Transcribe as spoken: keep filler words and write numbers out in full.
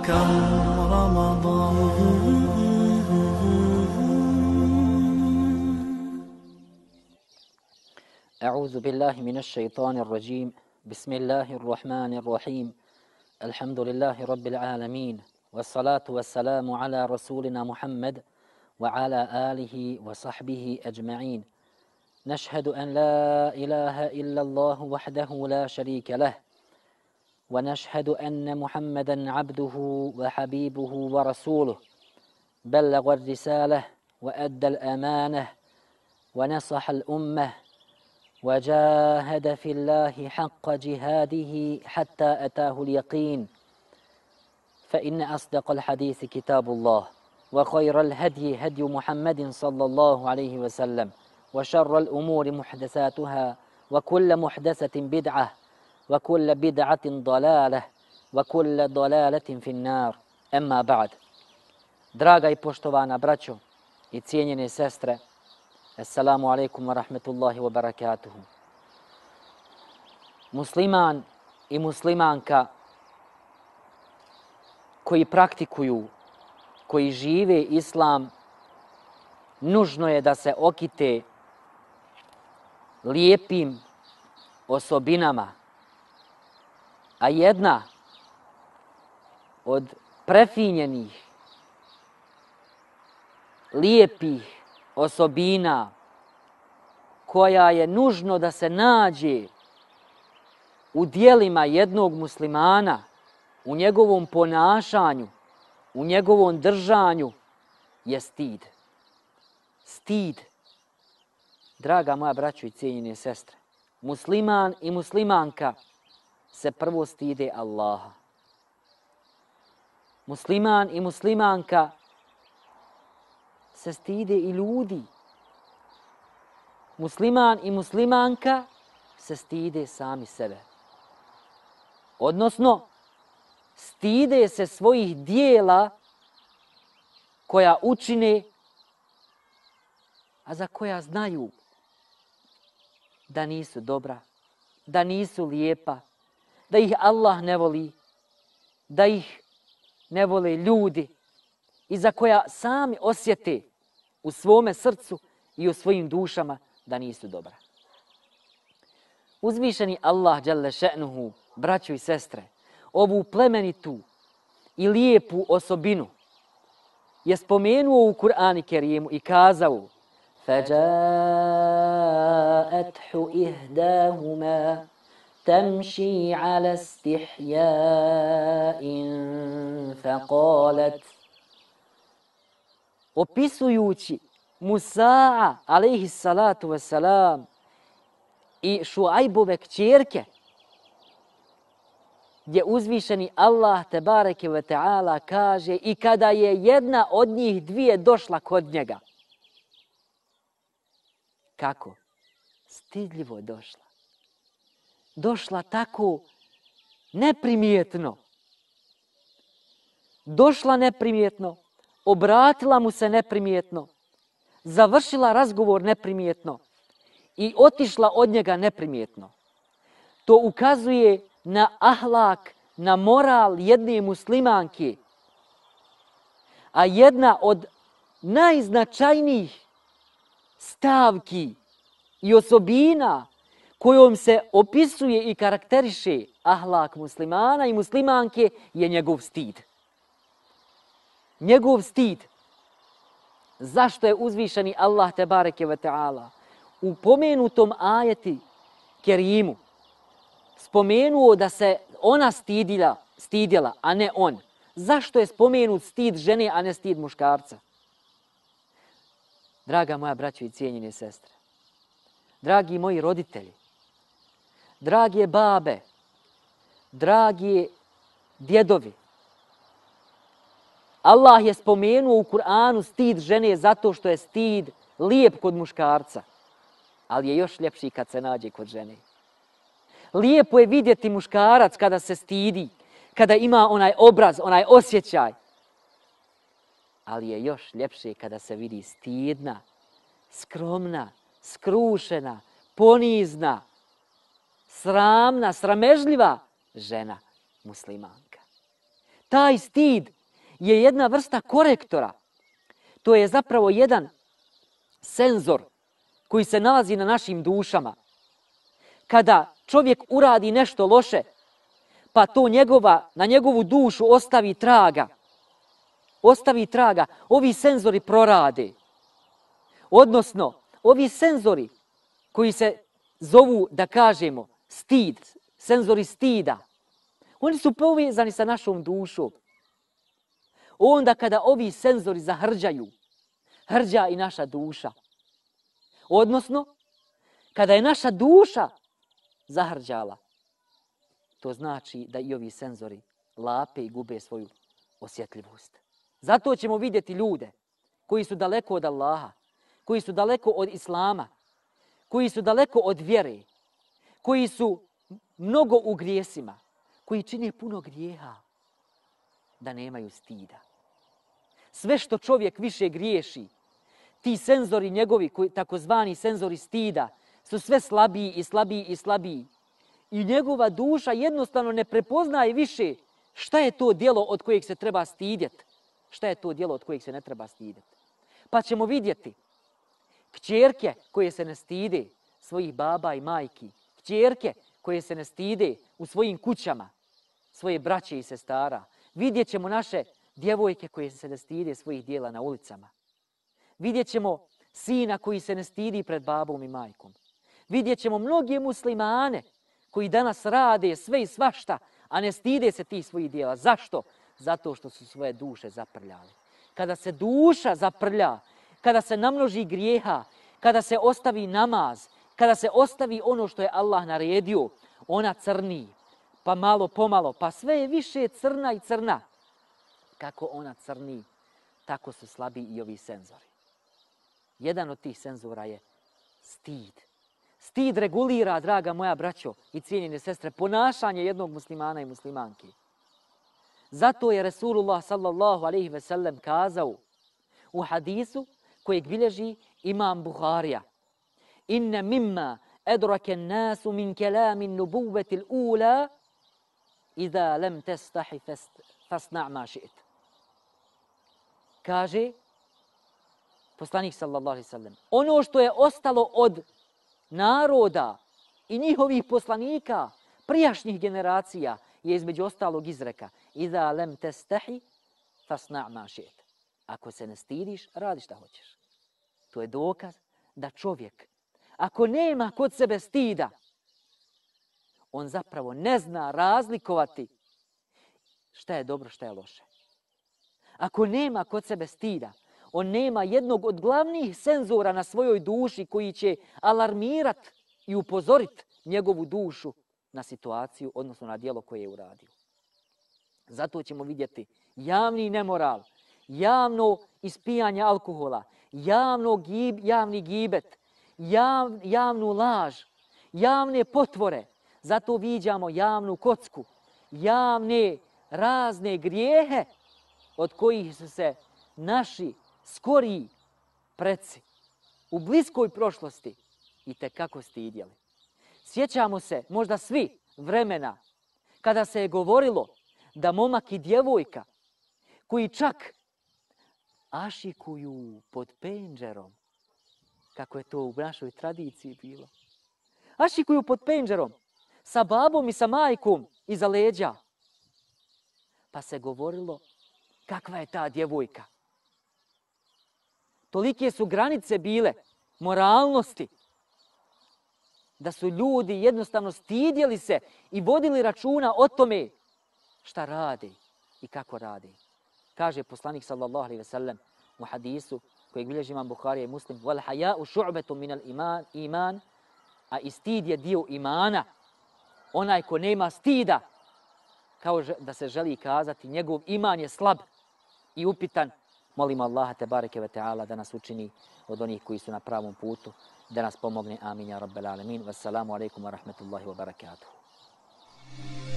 كم رمضان. أعوذ بالله من الشيطان الرجيم. بسم الله الرحمن الرحيم. الحمد لله رب العالمين، والصلاة والسلام على رسولنا محمد وعلى آله وصحبه أجمعين. نشهد أن لا إله إلا الله وحده لا شريك له، ونشهد أن محمدا عبده وحبيبه ورسوله، بلغ الرسالة وأدى الأمانة ونصح الأمة، وجاهد في الله حق جهاده حتى أتاه اليقين. فإن أصدق الحديث كتاب الله، وخير الهدي هدي محمد صلى الله عليه وسلم، وشر الأمور محدثاتها، وكل محدثة بدعة، وكل بدعة ضلالة، وكل ضلالة في النار. أما بعد. Draga i poštovana braćo i cijenjene sestre, assalamu alaikum wa rahmetullahi wa barakatuhu. Musliman i muslimanka koji praktikuju, koji žive islam, nužno je da se okite lijepim osobinama, a jedna od prefinjenih, lijepih osobina koja je nužno da se nađe u dijelima jednog muslimana, u njegovom ponašanju, u njegovom držanju, je stid. Stid. Draga moja braćo i cijenjene sestre, musliman i muslimanka se prvo stide Allaha. Musliman i muslimanka se stide i ljudi. Musliman i muslimanka se stide sami sebe. Odnosno, stide se svojih dijela koja učine, a za koja znaju da nisu dobra, da nisu lijepa, da ih Allah ne voli, da ih ne vole ljudi i za koja sami osjete u svome srcu i u svojim dušama da nisu dobra. Uzvišeni Allah dželle še'nuhu, braćo i sestre, ovu plemenitu i lijepu osobinu je spomenuo u Kur'anu Kerimu i kazao: فَجَاءَتْهُ إِحْدَاهُمَا تَمْشِي عَلَى اسْتِحْيَاءٍ فَقَالَتْ. Opisujući Musaa alejhi salatu vesselam i Šuajbove kćerke, gdje uzvišeni Allah tebareke ve ta'ala kaže: i kada je jedna od njih dvije došla kod njega. Kako? Stidljivo došla. Došla tako neprimjetno. Došla neprimjetno, obratila mu se neprimjetno, završila razgovor neprimjetno i otišla od njega neprimjetno. To ukazuje na ahlak, na moral jedne muslimanke. A jedna od najznačajnijih stavki i osobina kojom se opisuje i karakteriše ahlak muslimana i muslimanke je njegov stid. Njegov stid. Zašto je uzvišeni Allah tebareke ve ta'ala u pomenutom ajeti Kerimu spomenuo da se ona stidila, stidjela, a ne on? Zašto je spomenut stid žene, a ne stid muškarca? Draga moja braćo i cijenjene sestre, dragi moji roditelji, drage babe, dragi djedovi, Allah je spomenuo u Kur'anu stid žene zato što je stid lijep kod muškarca, ali je još ljepši kad se nađe kod žene. Lijepo je vidjeti muškarac kada se stidi, kada ima onaj obraz, onaj osjećaj. Ali je još ljepše kada se vidi stidna, skromna, skrušena, ponizna, sramna, sramežljiva žena muslimanka. taj stid je jedna vrsta korektora. To je zapravo jedan senzor koji se nalazi na našim dušama. Kada čovjek uradi nešto loše, pa to njegova, na njegovu dušu ostavi traga, ostavi traga, ovi senzori prorade. Odnosno, ovi senzori koji se zovu, da kažemo, stid, senzori stida, oni su povezani sa našom dušom. Onda kada ovi senzori zahrđaju, hrđa i naša duša. Odnosno, kada je naša duša zahrđala, to znači da i ovi senzori lape i gube svoju osjetljivost. Zato ćemo vidjeti ljude koji su daleko od Allaha, koji su daleko od Islama, koji su daleko od vjere, koji su mnogo u grijesima, koji čine puno grijeha, da nemaju stida. Sve što čovjek više griješi, ti senzori njegovi, koji, takozvani senzori stida, su sve slabiji i slabiji i slabiji. I njegova duša jednostavno ne prepoznaje više šta je to djelo od kojeg se treba stidjeti, šta je to djelo od kojeg se ne treba stidjeti. Pa ćemo vidjeti kćerke koje se ne stide svojih baba i majki, kćerke koje se ne stide u svojim kućama, svoje braće i sestara. Vidjet ćemo naše djevojke koje se ne stide svojih dijela na ulicama. Vidjet ćemo sina koji se ne stidi pred babom i majkom. Vidjet ćemo mnoge muslimane koji danas rade sve i svašta, a ne stide se tih svojih dijela. Zašto? Zato što su svoje duše zaprljali. Kada se duša zaprlja, kada se namnoži grijeha, kada se ostavi namaz, kada se ostavi ono što je Allah naredio, ona crni, pa malo pomalo, pa sve je više crna i crna. Kako ona crni, tako su slabi i ovi senzori. Jedan od tih senzora je stid. Stid regulira, draga moja braćo i cijenjene sestre, ponašanje jednog muslimana i muslimanki. Zato je Resulullah sallallahu alejhi ve sellem kazao u hadisu kojeg bilježi imam Buharija: Inne mimma edrake nasu min kelami nubuvetil ula iza lem testahi fasna' ma ši't. Kaže poslanik sallallahu alejhi ve sellem, ono što je ostalo od naroda i njihovih poslanika, prijašnjih generacija, je između ostalog izreka: Iza lem testahi fasna' ma ši't. Ako se ne stidiš, radi šta hoćeš. To je dokaz da čovjek, ako nema kod sebe stida, on zapravo ne zna razlikovati šta je dobro, šta je loše. Ako nema kod sebe stida, on nema jednog od glavnih senzora na svojoj duši koji će alarmirati i upozoriti njegovu dušu na situaciju, odnosno na djelo koje je uradio. Zato ćemo vidjeti javni nemoral, javno ispijanje alkohola, javno gib, javni gibet, jav, javnu laž, javne potvore. Zato viđamo javnu kocku, javne razne grijehe od kojih su se naši skoriji preci u bliskoj prošlosti itekako stidjeli. Sjećamo se možda svi vremena kada se je govorilo da momak i djevojka koji čak ašikuju pod penđerom, kako je to u našoj tradiciji bilo, ašikuju pod penđerom sa babom i sa majkom iza leđa. Pa se govorilo kakva je ta djevojka. Tolike su granice bile moralnosti da su ljudi jednostavno stidjeli se i vodili računa o tome šta rade i kako rade. Kaže poslanik sallallahu alejhi ve sellem u hadisu kojeg bilježi imam Buharija i Muslim: Wal haya'u shu'batun min al-iman, iman, a i stid je dio imana. Onaj ko nema stida, kao da se želi kazati, njegov iman je slab i upitan. Molimo Allaha tebareke ve ta'ala da nas učini od onih koji su na pravom putu, da nas pomogne. Amin ja rabbel alemin. Wassalamu alaikum wa rahmetullahi wa barakatuhu.